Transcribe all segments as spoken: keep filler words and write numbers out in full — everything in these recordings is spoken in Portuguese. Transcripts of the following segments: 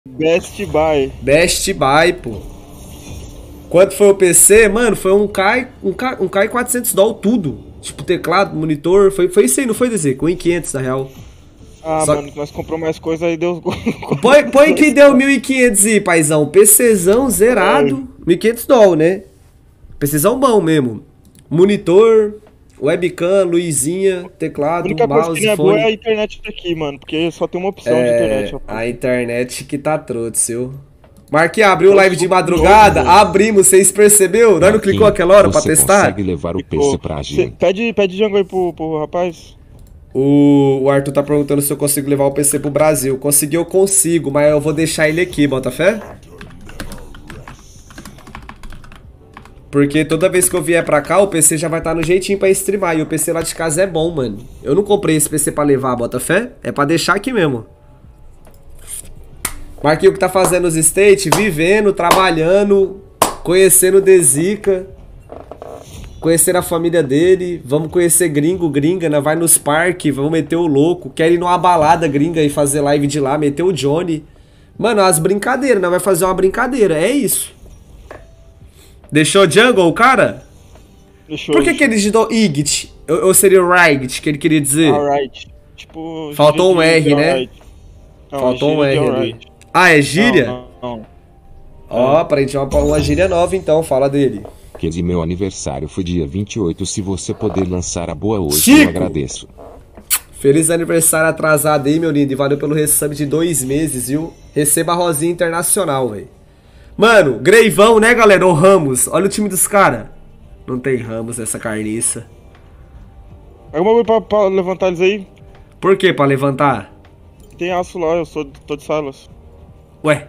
Best Buy. Best Buy, pô. Quanto foi o P C? Mano, foi um K, um K, um K quatrocentos dólares tudo. Tipo, teclado, monitor, foi, foi isso aí, não foi, D Z? Com mil e quinhentos, na real. Ah, Só... mano, nós compramos mais coisa aí, deu... Põe, põe que deu mil e quinhentos aí, paizão. PCzão zerado, mil e quinhentos dólares, né? PCzão bom mesmo. Monitor, webcam, luzinha, teclado, A única mouse, coisa que não é fone. boa é a internet daqui, mano, porque só tem uma opção de internet. Ó. A internet que tá trouxa, seu. Marquinhos, abriu live de madrugada? Novo, abrimos, vocês percebeu? Nós não clicou aquela hora pra testar? Consegue levar o P C pra gente. Pede, pede Django aí pro, pro rapaz. O, o Arthur tá perguntando se eu consigo levar o P C pro Brasil. Conseguir eu consigo, mas eu vou deixar ele aqui, bota fé? Porque toda vez que eu vier pra cá, o P C já vai estar no jeitinho pra streamar. E o P C lá de casa é bom, mano. Eu não comprei esse P C pra levar, bota fé? É pra deixar aqui mesmo. Marquinhos que tá fazendo os States, vivendo, trabalhando, conhecendo o Dezica, conhecendo a família dele, vamos conhecer gringo, gringa, né? Vai nos parques, vamos meter o louco, quer ir numa balada gringa e fazer live de lá, meter o Johnny. Mano, as brincadeiras, né? Vai fazer uma brincadeira, é isso. Deixou Jungle, o cara? Deixou. Por que que ele digitou Igit? Ou, ou seria Right, que ele queria dizer? Alright. Tipo... Faltou um R, né? Right. Não, Faltou um R ali. Right. Ah, é gíria? Não, não, não. Ó, aparentemente uma, uma gíria nova então, fala dele. Que de meu aniversário foi dia vinte e oito, se você puder lançar a boa hoje, Chico! eu agradeço. Feliz aniversário atrasado aí, meu lindo, e valeu pelo resub de dois meses, viu? Receba a Rosinha Internacional, velho. Mano, Greivão, né, galera? Ou Ramos, olha o time dos caras. Não tem Ramos nessa carniça. Alguma coisa pra, pra levantar eles aí? Por que pra levantar? Tem aço lá, eu sou, tô de Silas. Ué?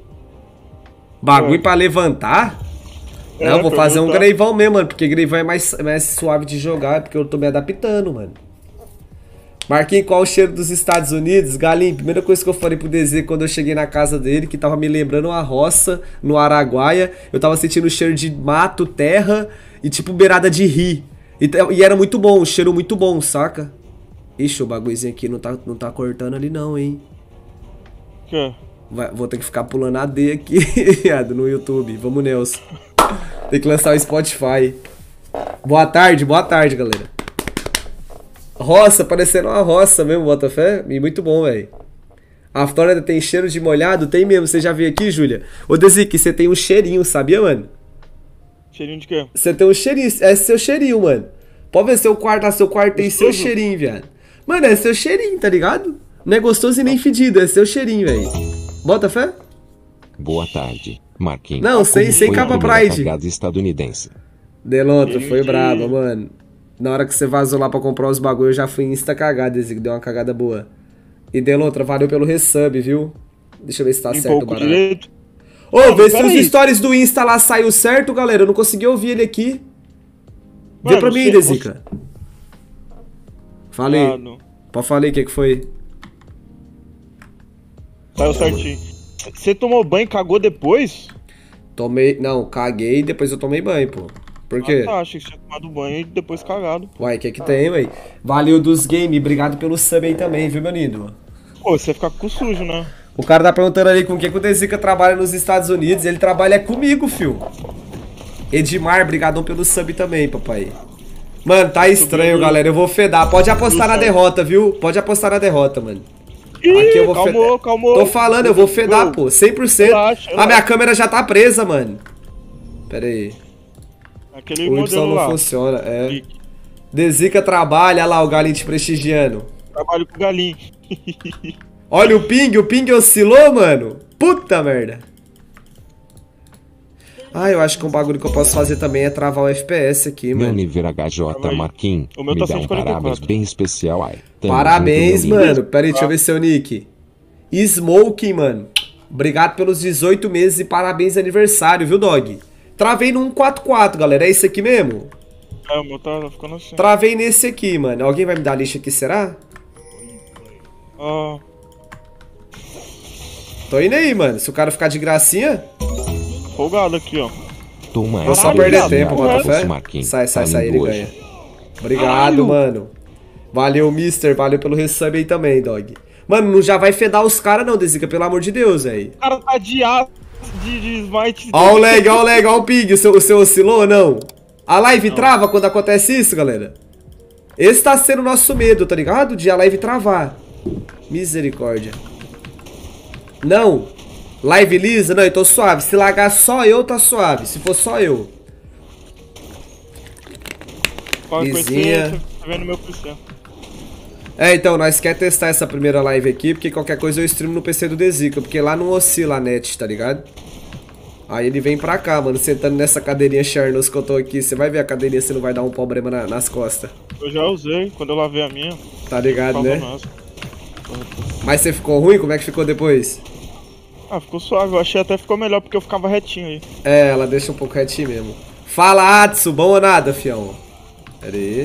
Bagulho Ué. pra levantar? É, Não, vou fazer um perguntar. Greivão mesmo, mano, porque Greivão é mais, mais suave de jogar, porque eu tô me adaptando, mano. Marquinhos, qual o cheiro dos Estados Unidos? Galinho, primeira coisa que eu falei pro D Z quando eu cheguei na casa dele, que tava me lembrando uma roça no Araguaia, eu tava sentindo o cheiro de mato, terra e tipo beirada de rio. E, e era muito bom, um cheiro muito bom, saca? Ixi, o bagulhozinho aqui não tá, não tá cortando ali não, hein? Que? Vai, vou ter que ficar pulando A D aqui, no YouTube. Vamos, Nelson. Tem que lançar o Spotify. Boa tarde, boa tarde, galera. Roça, parecendo uma roça mesmo, Botafé. E muito bom, velho. A Flórida tem cheiro de molhado? Tem mesmo, você já viu aqui, Júlia? Ô, Dezique, você tem um cheirinho, sabia, mano? Cheirinho de quê? Você tem um cheirinho, é seu cheirinho, mano. Pode ver seu quarto, lá, seu quarto tem seu cheirinho, viado. Mano, é seu cheirinho, tá ligado? Não é gostoso e nem fedido, é seu cheirinho, velho. Bota fé? Boa tarde, Marquinhos. Não, sem, sem capa Pride. Estadunidense. Delontra, foi braba, mano. Na hora que você vazou lá pra comprar os bagulho, eu já fui insta cagada, esse que deu uma cagada boa. E Delontra, valeu pelo resub, viu? Deixa eu ver se tá Limpou certo o o barato. direito. Ô, Não, vê se pera os aí. stories do Insta lá saiu certo, galera. Eu não consegui ouvir ele aqui. Vê Mano, pra mim, você- Dezica. Falei. Ah, não. Pode falar aí o que que foi. Saiu certinho. Você tomou banho e cagou depois? Tomei... Não, caguei e depois eu tomei banho, pô. Por quê? Ah, tá, achei que você tinha tomado banho e depois cagado. Uai, o que que tem, ué? Valeu dos games. Obrigado pelo sub aí também, viu, meu lindo? Pô, você fica com sujo, né? O cara tá perguntando ali com o que que o Dezica trabalha nos Estados Unidos. Ele trabalha comigo, fio. Edmar, brigadão pelo sub também, papai. Mano, tá estranho, galera. Eu vou fedar. Pode apostar na derrota, viu? Pode apostar na derrota, mano. Aqui eu vou calmou, fedar. calmou. Tô falando, eu vou fedar, pô. cem por cento. Relaxa, A minha relaxa. câmera já tá presa, mano. Pera aí. Aquele O Y modelo não lá. funciona, é. Dezica trabalha, olha lá o Galinho te prestigiando. Trabalho com galinho. Olha o ping, o ping oscilou, mano. Puta merda. Ah, eu acho que um bagulho que eu posso fazer também é travar o F P S aqui, Meu mano. nível H J Calma aí. Marquinhos, O meu me tá dá um cento e quarenta e quatro. parabéns bem especial, ai. Tamo Parabéns, junto, meu lindo. mano. Pera aí, deixa eu ver seu nick. Smoking, mano. Obrigado pelos dezoito meses e parabéns aniversário, viu, dog? Travei no cento e quarenta e quatro, galera. É isso aqui mesmo? É, o meu tá ficando assim. Travei nesse aqui, mano. Alguém vai me dar lixa aqui, será? Ah, Tô indo aí, mano. Se o cara ficar de gracinha, folgado aqui, ó. Toma vou só essa, perder Caralho, tempo, viado. bota fé. Marquinhos, Sai, sai, tá sai, lindo ele hoje. ganha. Obrigado, Caralho. mano. Valeu, mister. Valeu pelo resub aí também, dog. Mano, não já vai fedar os caras não, Dezica, pelo amor de Deus, velho. O cara tá de aço, de, de smite. Ó o lag, ó o lag, ó o ping. O seu, o seu oscilou ou não? A live não. Trava quando acontece isso, galera? Esse tá sendo o nosso medo, tá ligado? De a live travar. Misericórdia. Não. Live lisa? Não, eu tô suave. Se lagar só eu, tá suave. Se for só eu. Lisinha. Tá vendo meu P C. É, então, nós quer testar essa primeira live aqui, porque qualquer coisa eu streamo no P C do Dezica, porque lá não oscila a net, tá ligado? Aí ele vem pra cá, mano, sentando nessa cadeirinha Charnos que eu tô aqui. Você vai ver a cadeirinha se não vai dar um problema na, nas costas. Eu já usei, quando eu lavei a minha. Tá ligado, né? Nossa. Mas você ficou ruim? Como é que ficou depois? Ah, ficou suave. Eu achei até ficou melhor, porque eu ficava retinho aí. É, ela deixa um pouco retinho mesmo. Fala, Atsu, bom ou nada, fião? Pera aí.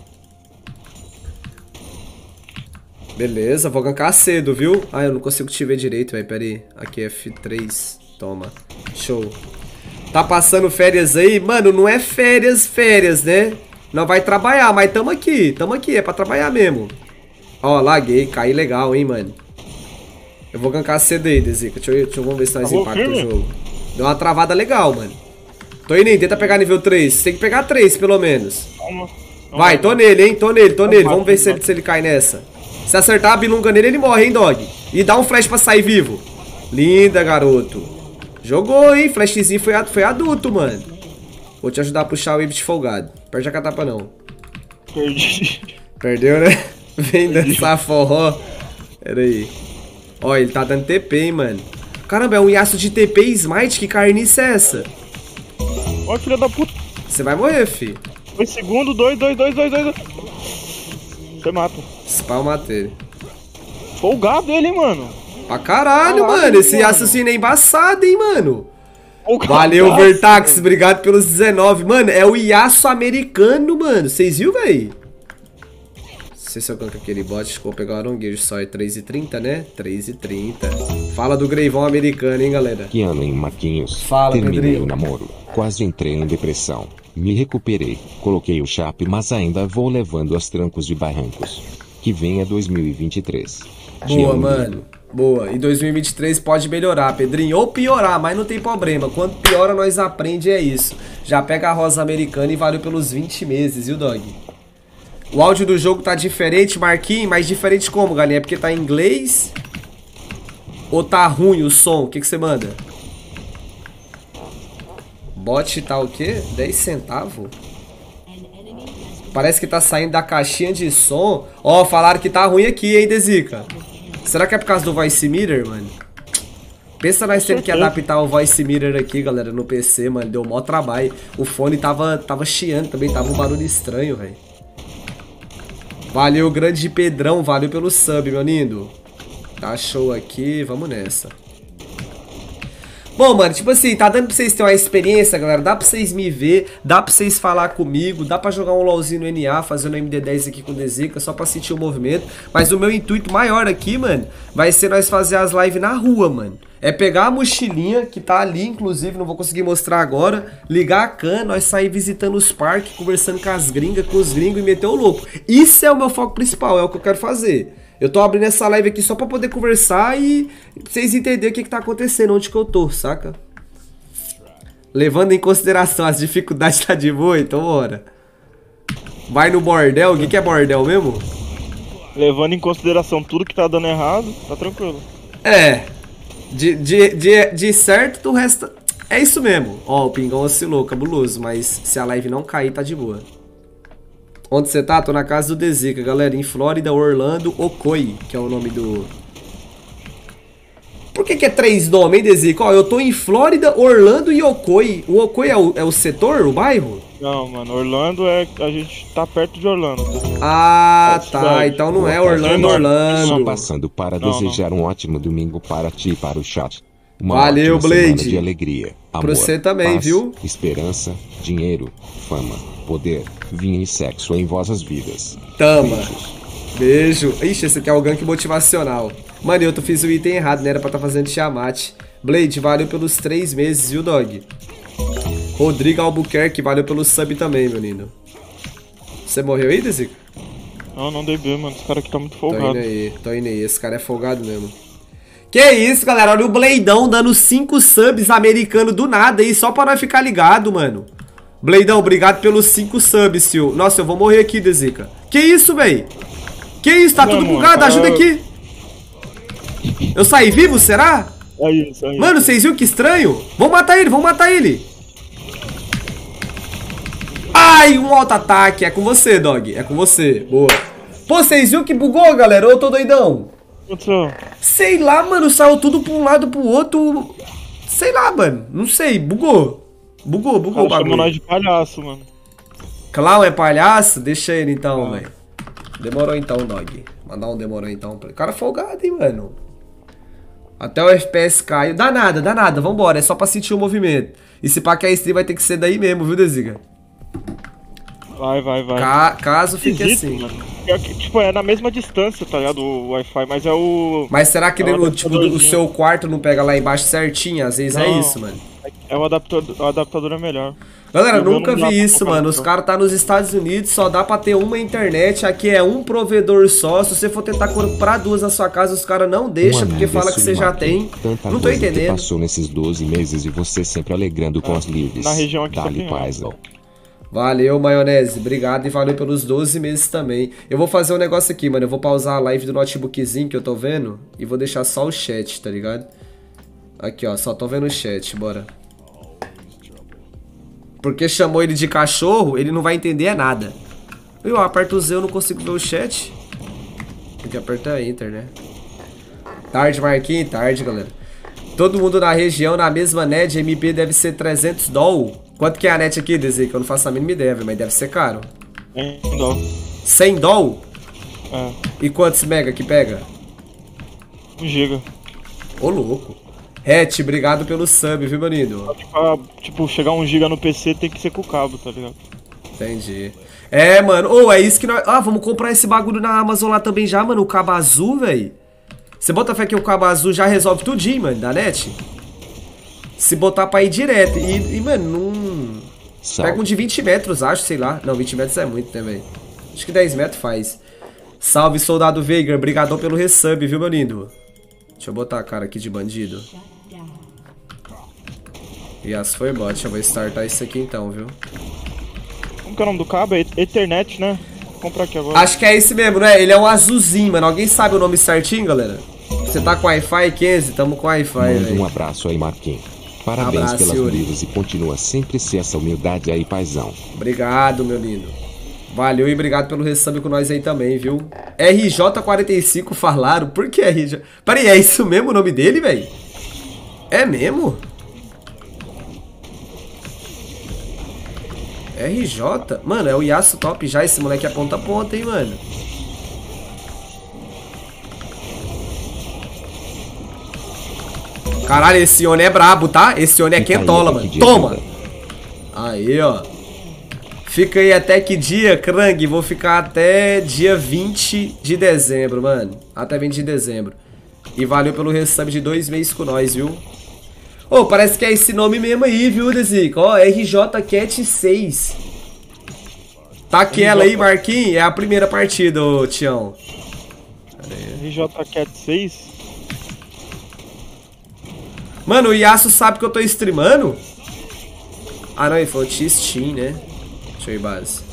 Beleza, vou gankar cedo, viu? Ah, eu não consigo te ver direito, velho. Pera aí. Aqui é F três. Toma. Show. Tá passando férias aí? Mano, não é férias, férias, né? Não vai trabalhar, mas tamo aqui. Tamo aqui, é pra trabalhar mesmo. Ó, laguei. Caí legal, hein, mano. Eu vou gankar cedo aí, Dezica. Deixa eu, deixa eu vamos ver se nós impacta o jogo. Deu uma travada legal, mano. Tô indo, tenta pegar nível três. Você tem que pegar três, pelo menos. Vai, tô nele, hein? Tô nele, tô nele. Vamos ver se ele, se ele cai nessa. Se acertar a bilunga nele, ele morre, hein, dog? E dá um flash pra sair vivo. Linda, garoto. Jogou, hein? Flashzinho foi, foi adulto, mano. Vou te ajudar a puxar o wave de folgado. Perde a catapa, não. Perdi. Perdeu, né? Vem dançar forró. Pera aí. Ó, ele tá dando T P, hein, mano. Caramba, é um Yasuo de T P e Smite? Que carniça é essa? Ó, filha da puta. Você vai morrer, fi. Dois segundos, dois, dois, dois, dois, dois. Você mata. Spa, eu matei ele. Folgado ele, hein, mano. Pra caralho, Caralho, mano. Esse mano. assassino é embaçaço, hein, mano. Folgado, Valeu, Vertax. mano. Obrigado pelos dezenove. Mano, é o Yasuo americano, mano. Vocês viram, véi? Não sei se eu coloco aquele bot. Vou pegar o Aronguejo só. É três e trinta, né? três e trinta. Fala do Greivão americano, hein, galera? Que ano em Marquinhos. Fala, Terminei Pedrinho. o namoro. Quase entrei em depressão. Me recuperei. Coloquei o chape, mas ainda vou levando aos trancos de barrancos. Que venha dois mil e vinte e três. Te Boa, amo. mano. Boa. E dois mil e vinte e três pode melhorar, Pedrinho. Ou piorar, mas não tem problema. Quando piora, nós aprende é isso. Já pega a rosa americana e valeu pelos vinte meses, viu, dog? O áudio do jogo tá diferente, Marquinhos. Mas diferente como, galinha? É porque tá em inglês? Ou tá ruim o som? O que que você manda? Bot tá o quê? dez centavos? Parece que tá saindo da caixinha de som. Ó, falaram que tá ruim aqui, hein, Dezica? Será que é por causa do Voice Mirror, mano? Pensa nós tendo que adaptar o Voice Mirror aqui, galera, no P C, mano. Deu mó trabalho. O fone tava, tava chiando também, tava um barulho estranho, velho. Valeu, grande Pedrão. Valeu pelo sub, meu lindo. Tá show aqui, vamos nessa. Bom, mano, tipo assim, tá dando pra vocês terem uma experiência, galera. Dá pra vocês me ver, dá pra vocês falar comigo, dá pra jogar um LOLzinho no N A, fazendo M D dez aqui com o Dezica, só pra sentir o movimento. Mas o meu intuito maior aqui, mano, vai ser nós fazer as lives na rua, mano. É pegar a mochilinha, que tá ali, inclusive, não vou conseguir mostrar agora, ligar a cana, nós sair visitando os parques, conversando com as gringas, com os gringos e meter o louco. Isso é o meu foco principal, é o que eu quero fazer. Eu tô abrindo essa live aqui só pra poder conversar e pra vocês entenderem o que que tá acontecendo, onde que eu tô, saca? Levando em consideração as dificuldades, tá de boa, então bora. Vai no bordel, o que que é bordel mesmo? Levando em consideração tudo que tá dando errado, tá tranquilo. É, de, de, de, de certo do resto... É isso mesmo. Ó, o pingão oscilou, cabuloso, mas se a live não cair, tá de boa. Onde você tá? Tô na casa do Dezica, galera. Em Flórida, Orlando, Okoi, que é o nome do... Por que que é três nomes, hein, Dezica? Ó, eu tô em Flórida, Orlando e Okoi. O Okoi é o, é o setor, o bairro? Não, mano, Orlando é... A gente tá perto de Orlando. Ah, tá. Então não é Orlando, Só Orlando. passando para Não, desejar um ótimo domingo para ti e para o chat. Uma Valeu, ótima semana Blade. de alegria, amor, Pra você também, paz, viu? esperança, dinheiro, fama, poder, vinho e sexo em vossas vidas. Tama. Beijos. Beijo. Ixi, esse aqui é o gank motivacional. Mano, eu tô fiz o item errado, né? Era pra tá fazendo Tiamat. Blade, valeu pelos três meses, viu, dog? Rodrigo Albuquerque, valeu pelo sub também, meu lindo. Você morreu aí, Dezica? Não, não dei B, mano. Esse cara aqui tá muito Tô folgado. indo aí, tô indo aí. Esse cara é folgado mesmo. Que isso, galera. Olha o Bladeão dando cinco subs americanos do nada aí, só pra nós ficar ligado, mano. Bladeão, obrigado pelos cinco subs, tio. Nossa, eu vou morrer aqui, Dezica. Que isso, véi? Que isso? Tá Não, tudo mano, bugado? tá- Ajuda aqui. Eu saí vivo, será? É isso, é isso. Mano, vocês viram que estranho? Vamos matar ele, vamos matar ele. Ai, um auto-ataque. É com você, dog. É com você. Boa. Pô, vocês viram que bugou, galera? Ou eu tô doidão? O que aconteceu? Sei lá, mano. Saiu tudo pra um lado pro outro. Sei lá, mano. Não sei. Bugou. Bugou, bugou o Cara, chamou nós bagulho. de palhaço, mano. Clown é palhaço? Deixa ele então, velho. Demorou então, dog. Mandar um demorou então. O cara é folgado, hein, mano. Até o F P S caiu. Dá nada, dá nada. Vambora. É só pra sentir o movimento. E se pá que a stream vai ter que ser daí mesmo, viu, Deziga? Vai, vai, vai. Ca caso fique Esquisito, assim. mano. É que, tipo, é na mesma distância, tá ligado? O Wi-Fi, mas é o... Mas será que É um o, tipo, o adaptadorzinho. seu quarto não pega lá embaixo certinho? Às vezes é Não. isso, mano. É o adaptador, o adaptador é melhor. Galera, Eu nunca não dá vi pra isso, comprar, mano. Os então. caras tá nos Estados Unidos, só dá pra ter uma internet. Aqui é um provedor só. Se você for tentar comprar duas na sua casa, os caras não deixam, Um porque amigo fala que você já tem. Tanta Não tô coisa que entendendo. passou nesses doze meses e você sempre alegrando com as lives. na região aqui só Dali tem paz, ó. Valeu, maionese. Obrigado e valeu pelos doze meses também. Eu vou fazer um negócio aqui, mano. Eu vou pausar a live do notebookzinho que eu tô vendo e vou deixar só o chat, tá ligado? Aqui, ó. Só tô vendo o chat. Bora. Porque chamou ele de cachorro, ele não vai entender é nada. Eu aperto o Z, eu não consigo ver o chat. Tem que apertar Enter, né? Tarde, Marquinhos. Tarde, galera. Todo mundo na região, na mesma net, M P deve ser trezentos dólares. Quanto que é a net aqui, Desi? Que eu não faço a mínima ideia, mas deve ser caro. É, dó. cem dólares? É, E quantos mega que pega? um giga. Ô, louco. Hatch, obrigado pelo sub, viu, meu lindo? Pra, tipo, chegar um giga no P C tem que ser com o cabo, tá ligado? Entendi. É, mano. Ô, é isso que nós... Ah, vamos comprar esse bagulho na Amazon lá também já, mano. O cabo azul, velho. Você bota fé que o cabo azul já resolve tudinho, mano, da net? Se botar pra ir direto. E, e mano, não... Salve. Pega um de vinte metros, acho, sei lá. Não, vinte metros é muito, né, velho? Acho que dez metros faz. Salve, soldado Veigar. Brigadão pelo resub, viu, meu lindo? Deixa eu botar a cara aqui de bandido. Yas foi bot. Eu vou startar isso aqui então, viu? Como que é o nome do cabo? É Ethernet, né? Vou comprar aqui agora. Acho que é esse mesmo, né? Ele é um azulzinho, mano. Alguém sabe o nome certinho, galera? Você tá com Wi-Fi, Kenzie? Tamo com Wi-Fi, Manda um velho. abraço aí, Marquinhos. Parabéns Abraço, pelas Yuri. lives e continua sempre ser essa humildade aí, paizão. Obrigado, meu lindo. Valeu e obrigado pelo resub com nós aí também, viu? R J quarenta e cinco falaram. Por que R J? Peraí, é isso mesmo o nome dele, velho? É mesmo? R J? Mano, é o Yasuo top já. Esse moleque é ponta a ponta, hein, mano? Caralho, esse Oni é brabo, tá? Esse Oni é Fica aí quentola, até mano. que dia Toma! ajuda. Aí, ó. Fica aí até que dia, Krang? Vou ficar até dia vinte de dezembro, mano. Até vinte de dezembro. E valeu pelo resub de dois meses com nós, viu? Ô, parece que é esse nome mesmo aí, viu, Dezico? Ó, R J Cat seis. Tá aquela aí, Marquinhos? É a primeira partida, ô, Tião. R J Cat seis? Mano, o Yasuo sabe que eu tô streamando? Ah, não, ele falou X-Team, né? Deixa eu ir, base.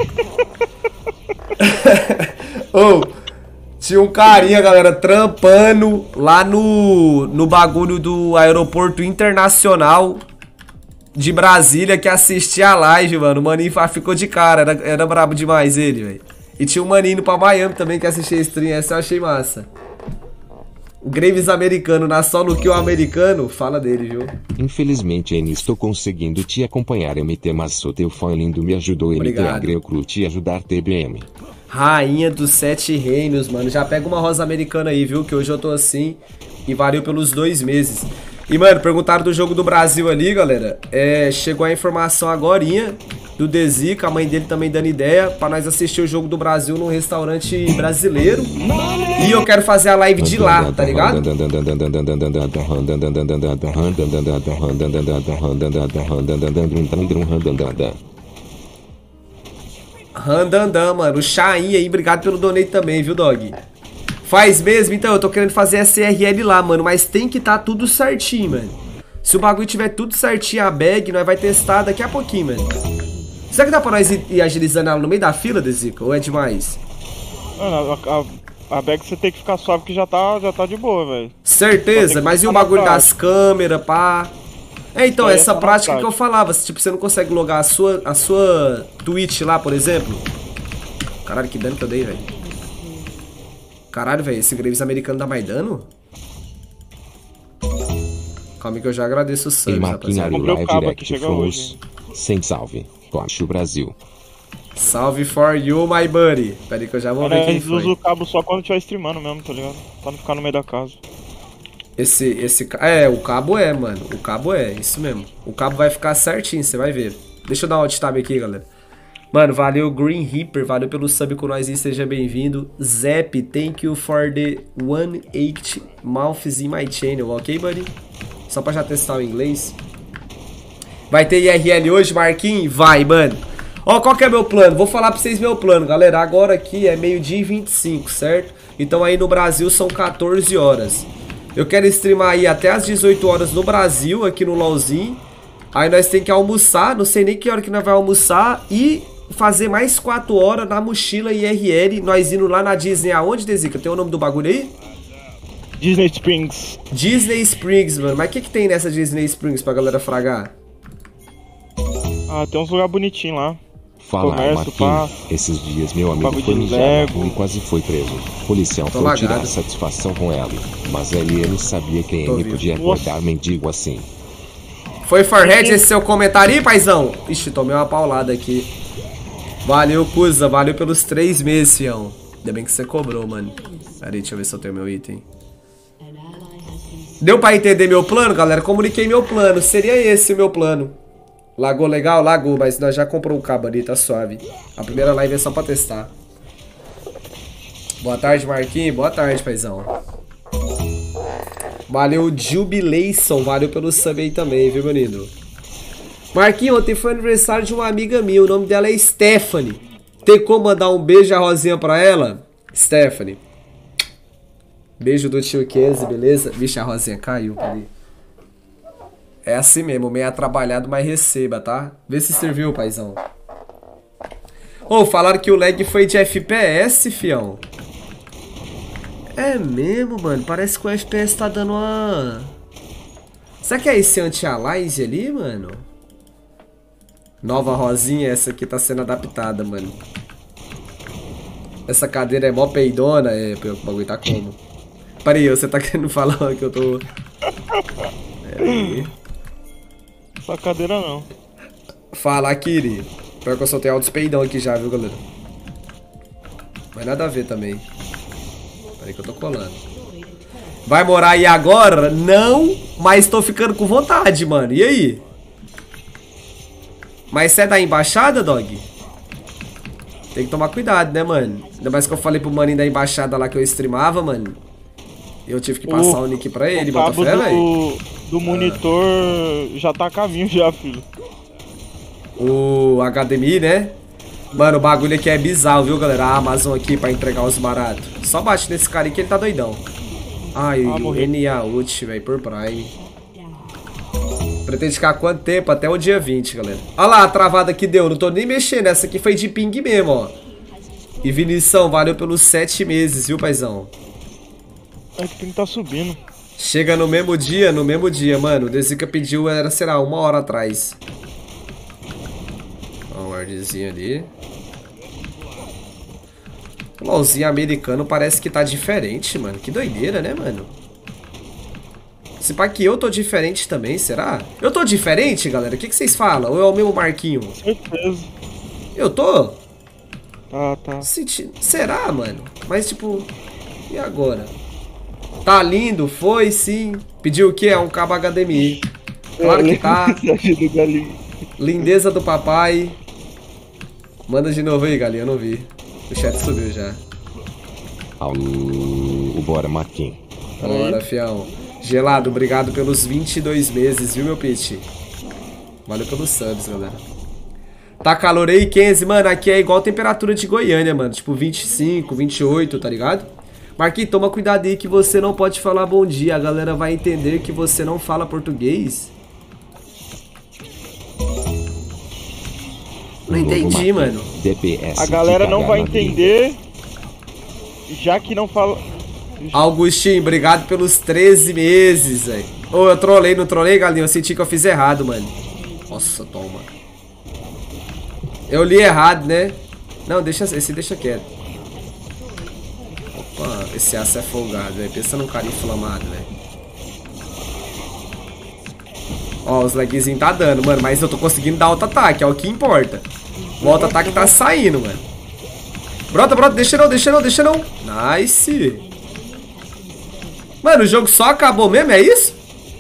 Ô, tinha um carinha, galera, trampando lá no, no bagulho do aeroporto internacional de Brasília que assistia a live, mano. O maninho ficou de cara, era, era brabo demais ele, velho. E tinha um maninho indo pra Miami também que assistia a stream, essa eu achei massa. O Graves americano, na solo kill americano, fala dele, viu? Infelizmente eu não estou conseguindo te acompanhar, M T, mas sou teu fã lindo, me ajudou, M T, Obrigado. Agreu te ajudar, T B M. Rainha dos Sete Reinos, mano. Já pega uma rosa americana aí, viu? Que hoje eu tô assim e valeu pelos dois meses. E, mano, perguntaram do jogo do Brasil ali, galera. É, chegou a informação agorinha do Dezica, a mãe dele também dando ideia pra nós assistir o jogo do Brasil num restaurante brasileiro. E eu quero fazer a live de lá, tá ligado? Randandam, mano. O Chain aí, obrigado pelo donate também, viu, dog? Faz mesmo? Então, eu tô querendo fazer S R L lá, mano. Mas tem que tá tudo certinho, mano. Se o bagulho tiver tudo certinho, a bag, nós vai testar daqui a pouquinho, mano. Será que dá pra nós ir, ir agilizando ela no meio da fila, Dezica? Ou é demais? Mano, a, a, a bag você tem que ficar suave que já tá, já tá de boa, velho. Certeza, mas e o bagulho das câmeras, pá? É, então, essa tá prática que eu falava, tipo, você não consegue logar a sua, a sua Twitch lá, por exemplo. Caralho, que dano que eu dei, velho. Caralho, velho, esse Graves americano dá mais dano? Calma aí que eu já agradeço o Em sub, rapaziada. maquinário live cabo direct que chega flows. hoje. Sem salve. Tocha o Brasil. Salve for you, my buddy. Pera aí que eu já vou Mano, ver a quem gente usa foi. o cabo só quando estiver streamando mesmo, tá ligado? Pra não ficar no meio da casa. Esse, esse... ca- É, o cabo é, mano. O cabo é, isso mesmo. O cabo vai ficar certinho, você vai ver. Deixa eu dar um alt tab aqui, galera. Mano, valeu Green Reaper, valeu pelo sub com nós aí, seja bem-vindo. Zep, thank you for the one eight mouths in my channel, ok, buddy? Só pra já testar o inglês. Vai ter I R L hoje, Marquinhos? Vai, mano. Ó, qual que é meu plano? Vou falar pra vocês meu plano, galera. Agora aqui é meio-dia e vinte e cinco, certo? Então aí no Brasil são quatorze horas. Eu quero streamar aí até as dezoito horas no Brasil, aqui no LOLzinho. Aí nós tem que almoçar, não sei nem que hora que nós vai almoçar. E fazer mais quatro horas na mochila I R L. Nós indo lá na Disney aonde, Dezica? Tem o nome do bagulho aí? Disney Springs. Disney Springs, mano. Mas o que que tem nessa Disney Springs pra galera fragar? Ah, tem uns lugares bonitinhos lá. Fala, Comércio, Marquinhos. Esses dias meu amigo Bagulho foi de mijar Lego. na rua e quase foi preso. O policial Tô foi tirar lagado. satisfação com ela. Mas ele, ele sabia que Tô ele vivo. podia Nossa. acordar mendigo assim. Foi Farhead esse seu comentário aí, paizão? Ixi, tomei uma paulada aqui. Valeu, Cusa. Valeu pelos três meses, fião. Ainda bem que você cobrou, mano. Pera aí, deixa eu ver se eu tenho meu item. Deu pra entender meu plano, galera? Comuniquei meu plano. Seria esse o meu plano. Lagou legal? Lagou, mas nós já comprou o cabo ali, tá suave. A primeira live é só pra testar. Boa tarde, Marquinhos. Boa tarde, paizão. Valeu, Jubilation. Valeu pelo sub aí também, viu, meu lindo? Marquinhos, ontem foi aniversário de uma amiga minha. O nome dela é Stephanie. Tem como mandar um beijo a Rosinha pra ela? Stephanie. Beijo do tio Kenzie, beleza? Vixe, a Rosinha caiu, peraí. É assim mesmo, meio atrapalhado, mas receba, tá? Vê se serviu, paizão. Ô, oh, falaram que o lag foi de F P S, fião. É mesmo, mano. Parece que o F P S tá dando uma... Será que é esse anti-alize ali, mano? Nova Rosinha, essa aqui tá sendo adaptada, mano. Essa cadeira é mó peidona. É, o bagulho tá como? Peraí, você tá querendo falar que eu tô... Peraí. Essa cadeira não. Fala, Kiri. Pior que eu soltei altos peidão aqui já, viu, galera? Mas nada a ver também. Peraí que eu tô colando. Vai morar aí agora? Não, mas tô ficando com vontade, mano. E aí? Mas você é da embaixada, dog? Tem que tomar cuidado, né, mano? Ainda mais que eu falei pro maninho da embaixada lá que eu streamava, mano. Eu tive que passar o, o nick pra ele, o bota cabo fé, do, velho. do monitor ah. já tá a caminho já, filho. O H D M I, né? Mano, o bagulho aqui é bizarro, viu, galera? A Amazon aqui pra entregar os baratos. Só bate nesse cara aí que ele tá doidão. Ai, ah, o N A Ult, velho, por Prime. Pretende ficar quanto tempo? Até o dia vinte, galera. Olha lá a travada que deu. Não tô nem mexendo. Essa aqui foi de ping mesmo, ó. E Vinição, valeu pelos sete meses, viu, paizão? É que o ping tá subindo. Chega no mesmo dia, no mesmo dia, mano. O Dezica pediu, era, sei lá, uma hora atrás. Ó, um wardzinho ali. O LOLzinho americano parece que tá diferente, mano. Que doideira, né, mano? Se pá que eu tô diferente também, será? Eu tô diferente, galera? O que, que vocês falam? Ou é o mesmo Marquinho? Certeza. Eu tô? Tá, tá. Senti... Será, mano? Mas, tipo... E agora? Tá lindo, foi sim. Pediu o quê? É um cabo H D M I. Claro que tá. Lindeza do papai. Manda de novo aí, galinha. Eu não vi. O chat subiu já. Alô, bora, Marquinhos. Bora, fião. Gelado, obrigado pelos vinte e dois meses, viu, meu pitch? Valeu pelos subs, galera. Tá calor aí, Kenzie? Mano, aqui é igual a temperatura de Goiânia, mano. Tipo, vinte e cinco, vinte e oito, tá ligado? Marquinhos, toma cuidado aí que você não pode falar bom dia. A galera vai entender que você não fala português. Não entendi, mano. A galera não vai entender, já que não fala... Augustinho, obrigado pelos treze meses, velho. Ô, eu trolei, não trolei, galinha? Eu senti que eu fiz errado, mano. Nossa, toma. Eu li errado, né? Não, deixa esse deixa quieto. Opa, esse aço é folgado, velho. Pensa num cara inflamado, velho. Ó, os lagzinhos tá dando, mano. Mas eu tô conseguindo dar auto-ataque, é o que importa. O auto-ataque tá saindo, mano. Brota, brota, deixa não, deixa não, deixa não. Nice. Mano, o jogo só acabou mesmo, é isso?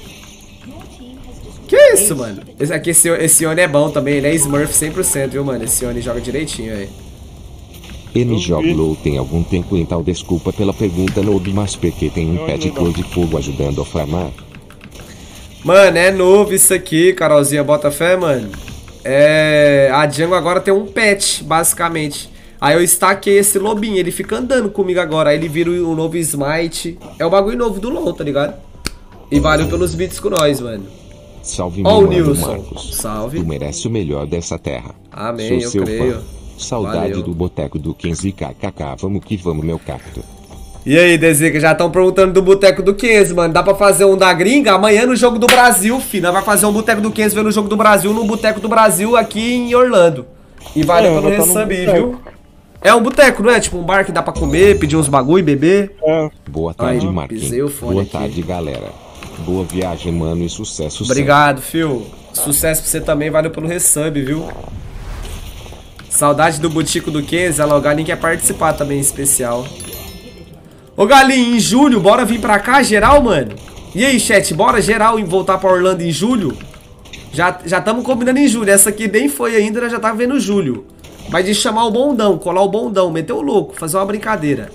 Que isso, mano? Esse, aqui, esse, esse Oni é bom também, ele é Smurf cem por cento, viu, mano? Esse Oni joga direitinho, aí. Ele joga LOL tem algum tempo, então desculpa pela pergunta, noob, mas P Q tem um pet cor de fogo ajudando a farmar. Mano, é novo isso aqui, Carolzinha, bota fé, mano. É... A Django agora tem um pet, basicamente. Aí eu estaquei esse lobinho, ele fica andando comigo agora. Aí ele vira o novo Smite. É o bagulho novo do LoL, tá ligado? E valeu pelos beats com nós, mano. Salve, ó, meu o mano Nilson. Marcos. Salve. Tu merece o melhor dessa terra. Amém, Sou eu seu creio. fã. Saudade Valeu. do boteco do Kenzie, kkk. Vamos que vamos, meu cacto. E aí, Dezica, já estão perguntando do Boteco do Kenzie, mano. Dá pra fazer um da gringa? Amanhã no Jogo do Brasil, filho. Nós vai fazer um Boteco do Kenzie vendo o Jogo do Brasil no Boteco do Brasil aqui em Orlando. E valeu É, pelo vai tá no resub, boteco. viu? É um boteco, não é? Tipo um bar que dá pra comer, pedir uns bagulho e beber. É, Boa tarde, Aí, Marquinhos. pisei o fone Boa aqui. tarde, galera. Boa viagem, mano, e sucesso. Obrigado, fio. Sucesso pra você também, valeu pelo resub, viu? Saudade do Botico do Kenzie. Olha lá, o Galinho quer participar também, em especial. Ô, Galinho, em julho, bora vir pra cá, geral, mano? E aí, chat, bora geral em voltar pra Orlando em julho? Já já estamos combinando em julho. Essa aqui nem foi ainda, nós já tá vendo julho. Mas de chamar o bondão, colar o bondão, meter o louco, fazer uma brincadeira.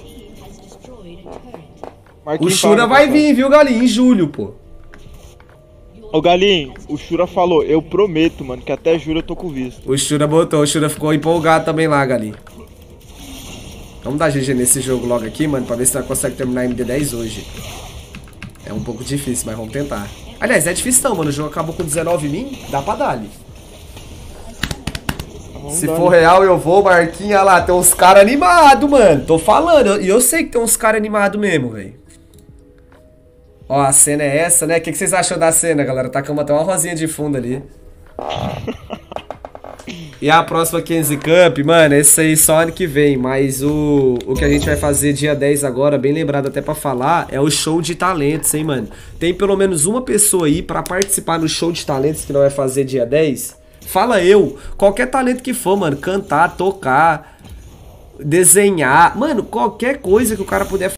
O Marquinhos Shura fala, vai pessoal. vir, viu, Galinho? Em julho, pô. Ô Galinho, o Shura falou, eu prometo, mano, que até julho eu tô com visto. O Shura botou, o Shura ficou empolgado também lá, Galinho. Vamos dar G G nesse jogo logo aqui, mano, pra ver se nós conseguimos terminar M D dez hoje. É um pouco difícil, mas vamos tentar. Aliás, é difícil não, mano. O jogo acabou com dezenove min, dá pra dar ali. Vamos Se dar, for né? real, eu vou, Marquinhos. Olha lá, tem uns caras animados, mano. Tô falando. E eu, eu sei que tem uns caras animados mesmo, velho. Ó, a cena é essa, né? O que, que vocês acham da cena, galera? Tacamos até uma rosinha de fundo ali. E a próxima Kenzie Cup, mano, esse aí só ano que vem. Mas o, o que a gente vai fazer dia dez agora, bem lembrado até pra falar, é o show de talentos, hein, mano? Tem pelo menos uma pessoa aí pra participar no show de talentos que nós vai fazer dia dez. Fala eu, qualquer talento que for, mano, cantar, tocar, desenhar, mano, qualquer coisa que o cara puder